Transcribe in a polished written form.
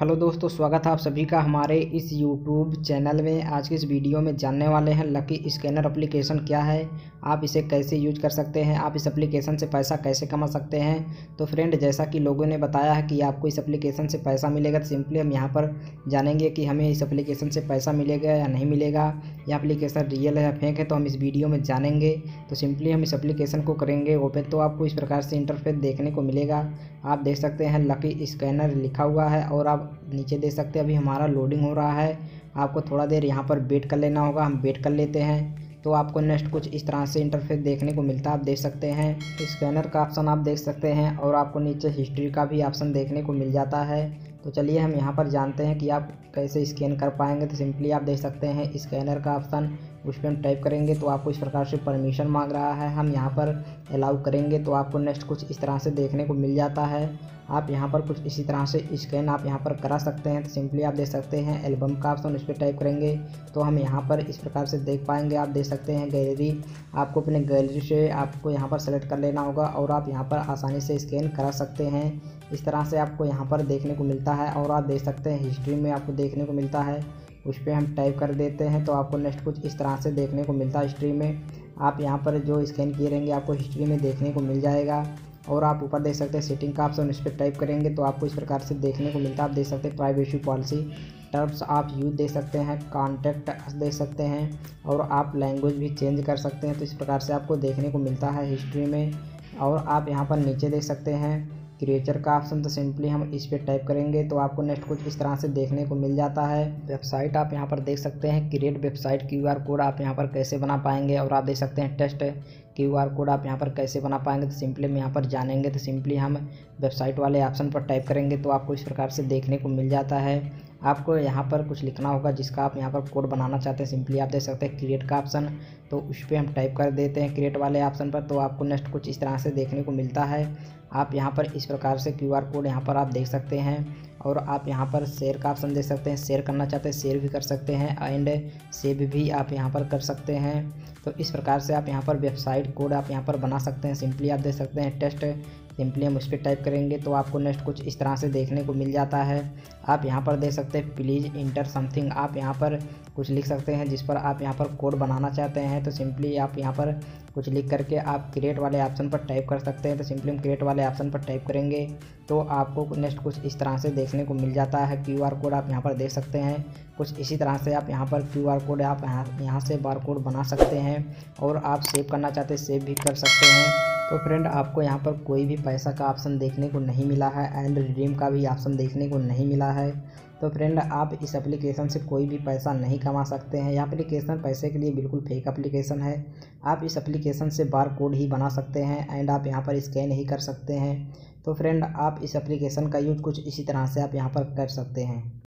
Hello दोस्तों, स्वागत है आप सभी का हमारे इस यूट्यूब चैनल में। आज की इस वीडियो में जानने वाले हैं लकी स्कैनर एप्लीकेशन क्या है, आप इसे कैसे यूज कर सकते हैं, आप इस एप्लीकेशन से पैसा कैसे कमा सकते हैं। तो फ्रेंड, जैसा कि लोगों ने बताया है कि आपको इस एप्लीकेशन से पैसा मिलेगा, तो सिंपली हम यहाँ पर जानेंगे कि हमें इस एप्लीकेशन से पैसा मिलेगा या नहीं मिलेगा, यह एप्लीकेशन रियल है या फेक है, तो हम इस वीडियो में जानेंगे। तो सिंपली हम इस एप्लीकेशन को करेंगे ओपन, तो आपको इस प्रकार से इंटरफेस देखने को मिलेगा। आप देख सकते हैं लकी स्कैनर लिखा हुआ है और आप नीचे देख सकते हैं अभी हमारा लोडिंग हो रहा है। आपको थोड़ा देर यहाँ पर वेट कर लेना होगा, हम वेट कर लेते हैं। तो आपको नेक्स्ट कुछ इस तरह से इंटरफेस देखने को मिलता है, आप देख सकते हैं स्कैनर का ऑप्शन आप देख सकते हैं और आपको नीचे हिस्ट्री का भी ऑप्शन देखने को मिल जाता है। तो चलिए हम यहाँ पर जानते हैं कि आप कैसे स्कैन कर पाएंगे। तो सिंपली आप देख सकते हैं स्कैनर का ऑप्शन, उस पर हम टाइप करेंगे तो आपको इस प्रकार से परमिशन मांग रहा है, हम यहाँ पर अलाउ करेंगे तो आपको नेक्स्ट कुछ इस तरह से देखने को मिल जाता है। आप यहाँ पर कुछ इसी तरह से स्कैन आप यहाँ पर करा सकते हैं। तो सिंपली आप देख सकते हैं एल्बम का ऑप्शन, उस पर टाइप करेंगे तो हम यहाँ पर इस प्रकार से देख पाएंगे। आप देख सकते हैं गैलरी, आपको अपने गैलरी से आपको यहाँ पर सेलेक्ट कर लेना होगा और आप यहाँ पर आसानी से स्कैन करा सकते हैं। इस तरह से आपको यहाँ पर देखने को मिलता है और आप देख सकते हैं हिस्ट्री में आपको देखने को मिलता है, उस पर हम टाइप कर देते हैं तो आपको नेक्स्ट कुछ इस तरह से देखने को मिलता है। हिस्ट्री में आप यहाँ पर जो स्कैन किए रहेंगे आपको हिस्ट्री में देखने को मिल जाएगा। और आप ऊपर देख सकते हैं सेटिंग का ऑप्शन, इस पर टाइप करेंगे तो आपको इस प्रकार से देखने को मिलता है। आप देख सकते हैं प्राइवेसी पॉलिसी, टर्म्स आप यूज देख सकते हैं, कॉन्टैक्ट देख सकते हैं और आप लैंग्वेज भी चेंज कर सकते हैं। तो इस प्रकार से आपको देखने को मिलता है हिस्ट्री में। और आप यहाँ पर नीचे देख सकते हैं क्रिएचर का ऑप्शन, तो सिंपली हम इस पर टाइप करेंगे तो आपको नेक्स्ट कुछ इस तरह से देखने को मिल जाता है। वेबसाइट आप यहाँ पर देख सकते हैं, क्रिएट वेबसाइट क्यूआर कोड आप यहाँ पर कैसे बना पाएंगे और आप देख सकते हैं टेस्ट क्यूआर कोड आप यहाँ पर कैसे बना पाएंगे। तो सिंपली हम यहाँ पर जानेंगे तो सिंपली हम वेबसाइट वाले ऑप्शन पर टाइप करेंगे तो आपको इस प्रकार से देखने को मिल जाता है। आपको यहाँ पर कुछ लिखना होगा जिसका आप यहाँ पर कोड बनाना चाहते हैं। सिंपली आप देख सकते हैं क्रिएट का ऑप्शन, तो उस पर हम टाइप कर देते हैं क्रिएट वाले ऑप्शन पर, तो आपको नेक्स्ट कुछ इस तरह से देखने को मिलता है। आप यहाँ पर इस प्रकार से क्यूआर कोड यहाँ पर आप देख सकते हैं और आप यहाँ पर शेयर का ऑप्शन देख सकते हैं, शेयर करना चाहते हैं शेयर भी कर सकते हैं एंड सेव भी आप यहाँ पर कर सकते हैं। तो इस प्रकार से आप यहाँ पर वेबसाइट कोड आप यहाँ पर बना सकते हैं। सिंपली आप देख सकते हैं टेस्ट, सिंपली हम उस पर टाइप करेंगे तो आपको नेक्स्ट कुछ इस तरह से देखने को मिल जाता है। आप यहाँ पर देख सकते हैं प्लीज़ इंटर समथिंग, आप यहाँ पर कुछ लिख सकते हैं जिस पर आप यहाँ पर कोड बनाना चाहते हैं। तो सिंपली आप यहाँ पर कुछ लिख करके आप क्रिएट वाले ऑप्शन पर टाइप कर सकते हैं। तो सिंपली हम क्रिएट वाले ऑप्शन पर टाइप करेंगे तो आपको नेक्स्ट कुछ इस तरह से देखने को मिल जाता है। क्यूआर कोड आप यहाँ पर देख सकते हैं, कुछ इसी तरह से आप यहाँ पर क्यूआर कोड आप यहाँ से बार कोड बना सकते हैं और आप सेव करना चाहते हैं सेव भी कर सकते हैं। तो फ्रेंड, आपको यहाँ पर कोई भी पैसा का ऑप्शन देखने को नहीं मिला है एंड रिडीम का भी ऑप्शन देखने को नहीं मिला है। तो फ्रेंड, आप इस एप्लीकेशन से कोई भी पैसा नहीं कमा सकते हैं। यह एप्लीकेशन पैसे के लिए बिल्कुल फेक एप्लीकेशन है। आप इस एप्लीकेशन से बार कोड ही बना सकते हैं एंड आप यहाँ पर स्कैन ही कर सकते हैं। तो फ्रेंड, आप इस एप्लीकेशन का यूज कुछ इसी तरह से आप यहाँ पर कर सकते हैं।